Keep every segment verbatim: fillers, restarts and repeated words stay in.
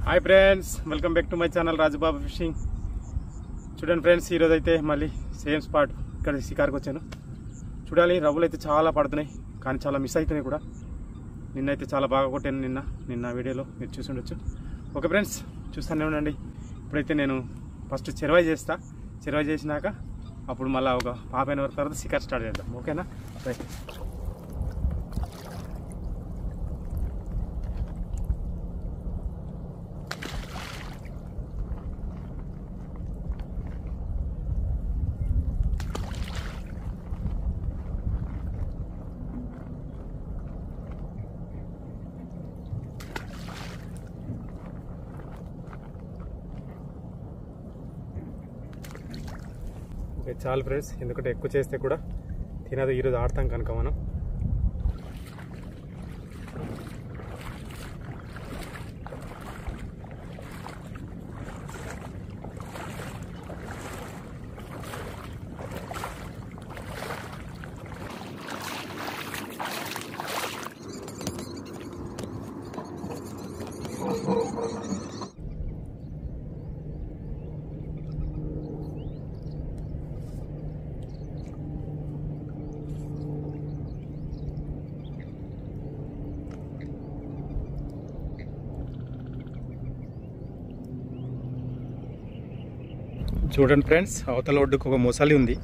Hi friends, welcome back to my channel Rajubabu fishing. చూడండి friends, ఈరోజు అయితే మళ్ళీ సేమ్ స్పాట్ ఇక్కడ షికార్కి వచ్చాను. చూడాలి, రవ్వులు అయితే చాలా పడుతున్నాయి, కానీ చాలా మిస్ అవుతున్నాయి కూడా. నిన్నైతే చాలా బాగా కొట్టాను, నిన్న నిన్న వీడియోలో మీరు చూసి ఉండొచ్చు. ఓకే ఫ్రెండ్స్, చూస్తూనే ఉండండి. ఇప్పుడైతే నేను ఫస్ట్ చెరువాయి చేస్తా. చెరువాయి చేసినాక అప్పుడు మళ్ళీ ఒక హాఫ్ అన్ అవర్ తర్వాత షికార్ స్టార్ట్ చేద్దాం. ఓకేనా? రైట్. చాలు ఫ్రెండ్స్, ఎందుకంటే ఎక్కువ చేస్తే కూడా తినదు. ఈరోజు ఆడతాం కనుక మనం. చూడండి ఫ్రెండ్స్, అవతల ఒడ్డుకు ఒక మొసలి ఉంది.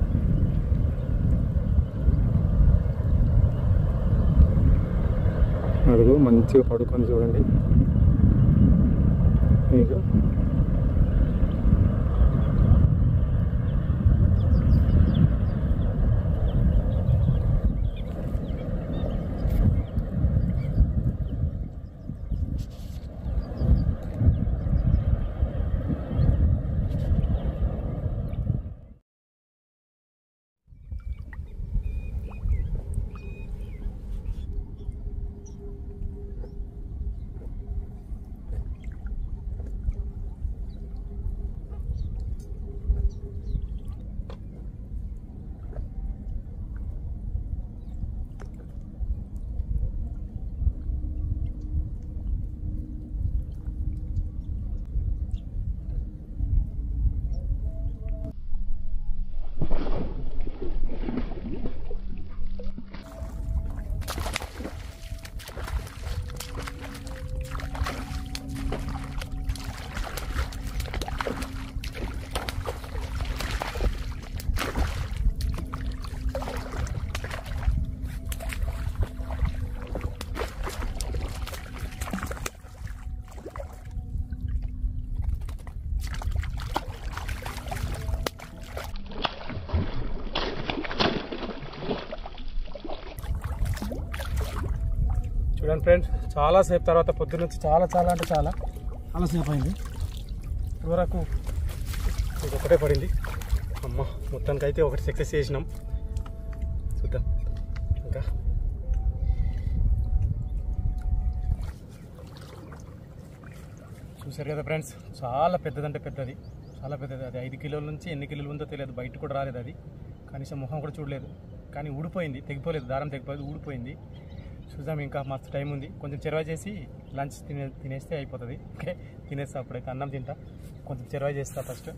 అడుగు మంచిగా పడుకొని చూడండి. మీకు చూడండి ఫ్రెండ్స్, చాలాసేపు తర్వాత పొద్దున్న నుంచి చాలా చాలా అంటే చాలా చాలాసేపు అయింది. ఇప్పటివరకు ఒకటే పడింది. అమ్మ, మొత్తానికి అయితే ఒకటి సక్సెస్ చేసినాం. చూద్దాం ఇంకా. చూసారు కదా ఫ్రెండ్స్, చాలా పెద్దదంటే పెద్దది, చాలా పెద్దది. అది ఐదు కిలోల నుంచి ఎన్ని కిలోలు ఉందో తెలియదు. బయట కూడా రాలేదు అది, కనీసం ముఖం కూడా చూడలేదు. కానీ ఊడిపోయింది, తెగిపోలేదు, దారం తెగిపోలేదు, ఊడిపోయింది. చూద్దాం, ఇంకా మస్తు టైం ఉంది. కొంచెం చెరువా చేసి లంచ్ తినే తినేస్తే అయిపోతుంది. ఓకే, తినేస్తా. అప్పుడైతే అన్నం తింటా, కొంచెం చెరువా చేస్తా ఫస్ట్.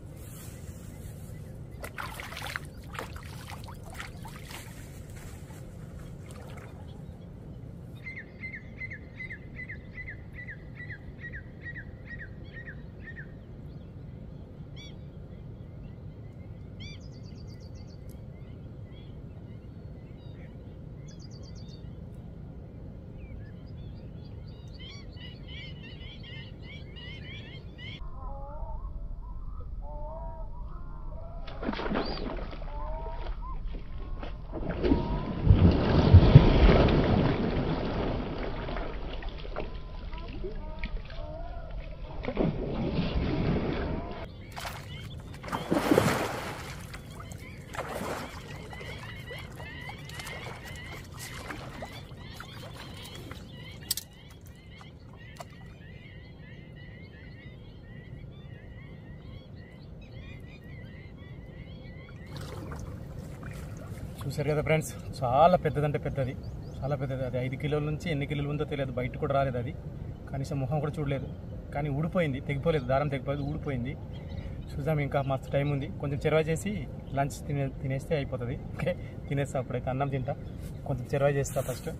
చూసారు కదా ఫ్రెండ్స్, చాలా పెద్దదంటే పెద్దది, చాలా పెద్దది. అది ఐదు కిలోల నుంచి ఎన్ని కిలోలు ఉందో తెలియదు. బయట కూడా రాలేదు అది, కనీసం ముఖం కూడా చూడలేదు. కానీ ఊడిపోయింది, తెగిపోలేదు, దారం తెగిపోలేదు, ఊడిపోయింది. చూద్దాం, ఇంకా మస్తు టైం ఉంది. కొంచెం చెరవ చేసి లంచ్ తినే తినేస్తే అయిపోతుంది. ఓకే, తినేస్తా. అప్పుడైతే అన్నం తింటా, కొంచెం చెరవ చేస్తా ఫస్ట్.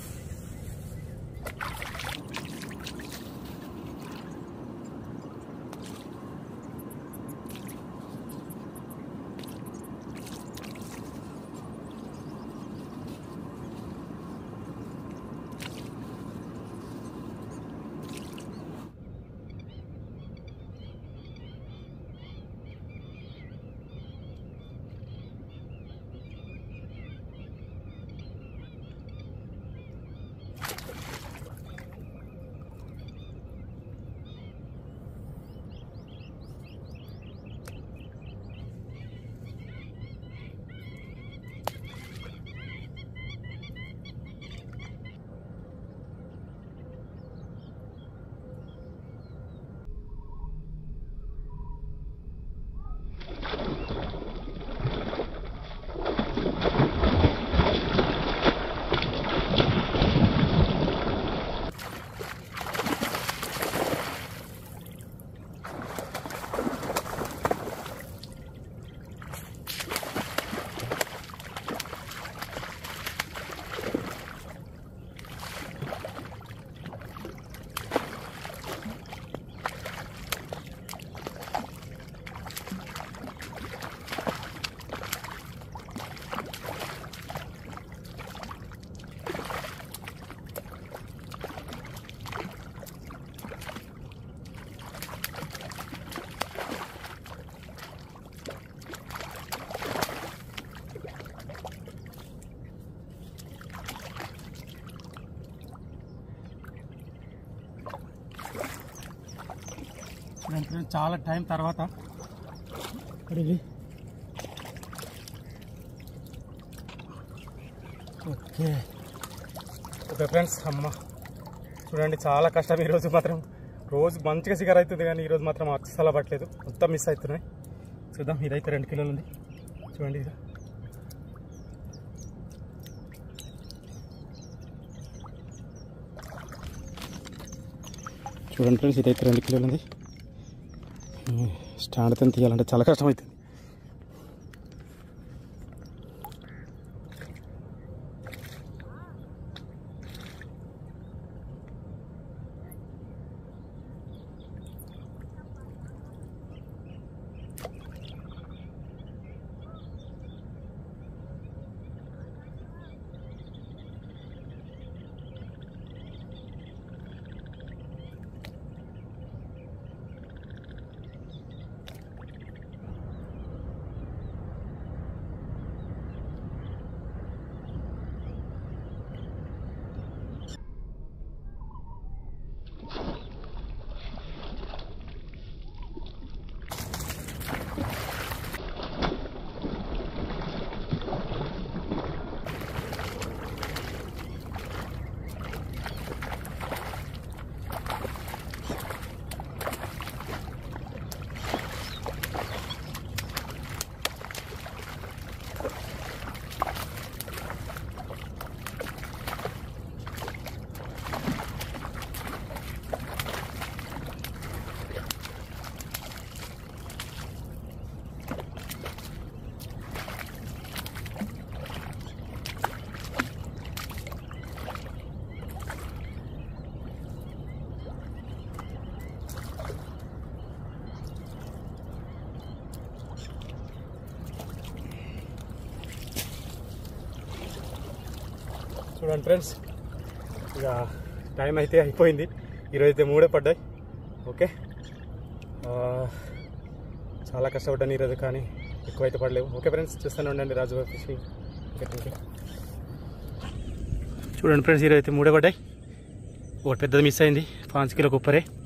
చాలా టైం తర్వాత అడిగి ఓకే ఓకే ఫ్రెండ్స్. అమ్మ చూడండి, చాలా కష్టం ఈరోజు మాత్రం. రోజు మంచిగా సిగర్ అవుతుంది కానీ ఈరోజు మాత్రం అస్సలు పట్టలేదు, మొత్తం మిస్ అవుతున్నాయి. చూద్దాం, ఇదైతే రెండు కిలోలు ఉంది చూడండి. ఇది చూడండి ఫ్రెండ్స్, ఇదైతే రెండు కిలోలు ఉంది. స్టాండ్తో తీయాలంటే చాలా కష్టం అవుతుంది. చూడండి ఫ్రెండ్స్, ఇక టైం అయితే అయిపోయింది. ఈరోజు అయితే మూడే పడ్డాయి. ఓకే, చాలా కష్టపడ్డాను ఈరోజు, కానీ ఎక్కువైతే పడలేవు. ఓకే ఫ్రెండ్స్, చూస్తూనే ఉండండి Rajubabu fishing. Okay, thank you. చూడండి ఫ్రెండ్స్, ఈరోజు అయితే మూడే పడ్డాయి. ఒకటి పెద్దది మిస్ అయింది, పాంచ్ కిలో కుప్పరే.